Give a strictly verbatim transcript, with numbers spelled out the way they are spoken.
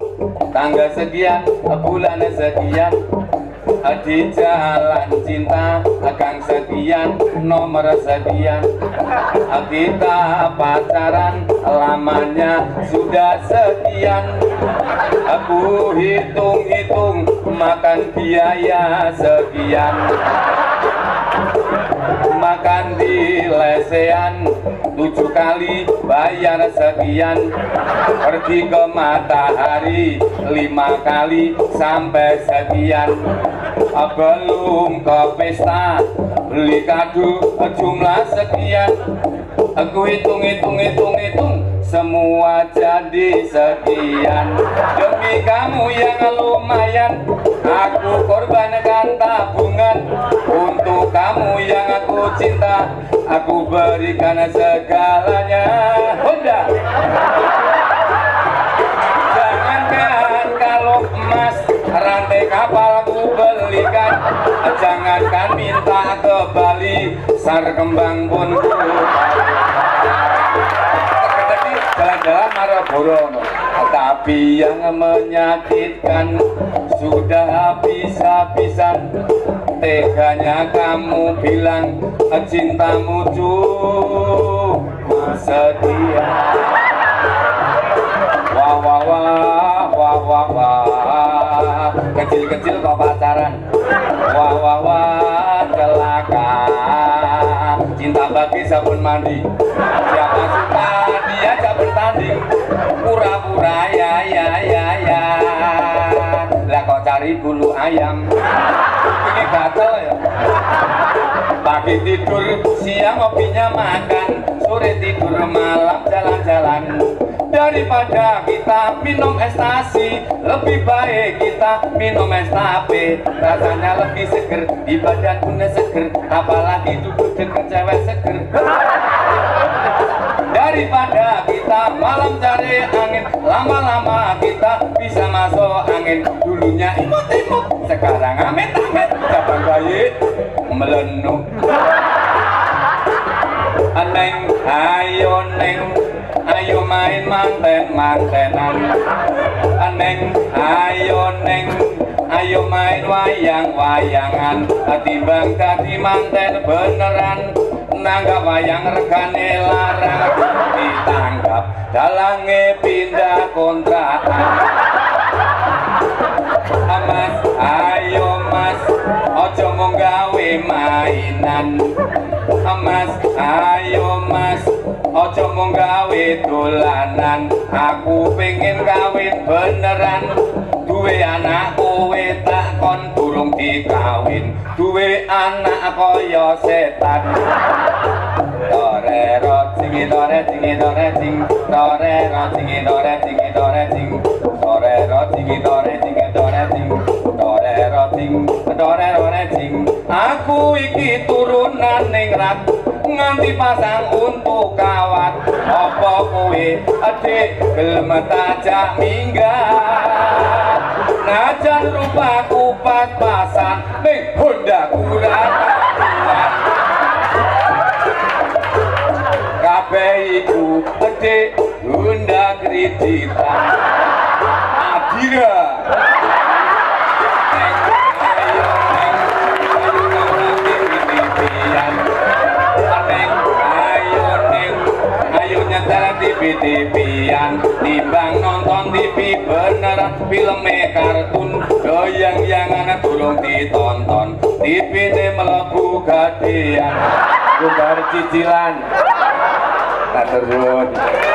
tanggal sekian, bulan sekian, di jalan cinta akan sekian, nomor sekian, kita pacaran lamanya sudah sekian. Aku hitung-hitung makan biaya sekian, makan di lesehan tujuh kali bayar sekian, pergi ke matahari lima kali sampai sekian, belum ke pesta beli kado jumlah sekian. Aku hitung-hitung hitung-hitung semua jadi sekian. Demi kamu yang lumayan aku korbankan tabungan, untuk kamu yang aku cinta aku berikan segalanya. Honda, jangankan kalau emas rantai kapal aku belikan, jangankan minta ke Bali sar kembang pun ku jalan-jalan Maraboro, tapi yang menyakitkan sudah habis-habisan. Teganya kamu bilang cintamu cuma setia. Wah wah wah wah wah wah, kecil-kecil kok pacaran. Wah wah wah, celaka. Cinta bagi sabun mandi, siapa suka diajak bertanding, pura-pura ya ya ya ya. Lah kok cari bulu ayam, ini gatel ya. Pagi tidur, siang ngopinya makan, sore tidur, malam jalan-jalan. Daripada kita minum ekstasi, lebih baik kita minum es tape. Rasanya lebih seger, di badan pun seger, apalagi duduk deket cewek seger. Daripada kita malam cari angin, lama-lama kita bisa masuk angin. Dulunya imut-imut, sekarang amit-amit, cabang bayi melenuk. Neng, ayo neng, ayo main manten-mantenan. Neng, ayo neng, ayo main wayang-wayangan. Timbang dadi manten beneran, nanggap wayang regane larang, ditangkap dalange pindah kontrakan. Mas, ayo mas, ojo mau gawe mainan. Mas, ayo mas, ojo mau gawe dolanan. Aku pengen kawin beneran, duwe anak kowe tak kon durung dikawin, duwe anak koyo setan. Dore ro cingi dore cingi dore cing, dore ro cingi dore cingi dore cing, dore ro cingi dore cingi dore cing, dore ro cing, dore dore cing. Aku iki turunan ning rat, nganti pasang untuk kawat. Apa kowe adik gelem tajak minggat, najan rupaku pas-pasan ning Honda kurang kuat. Kabeh iku adik Honda kreditan Adira. T V-T V-an timbang nonton T V beneran, filme kartun goyang-yangan durung ditonton, T V-ne mlebu gadean bubar cicilan. Matur nuwun.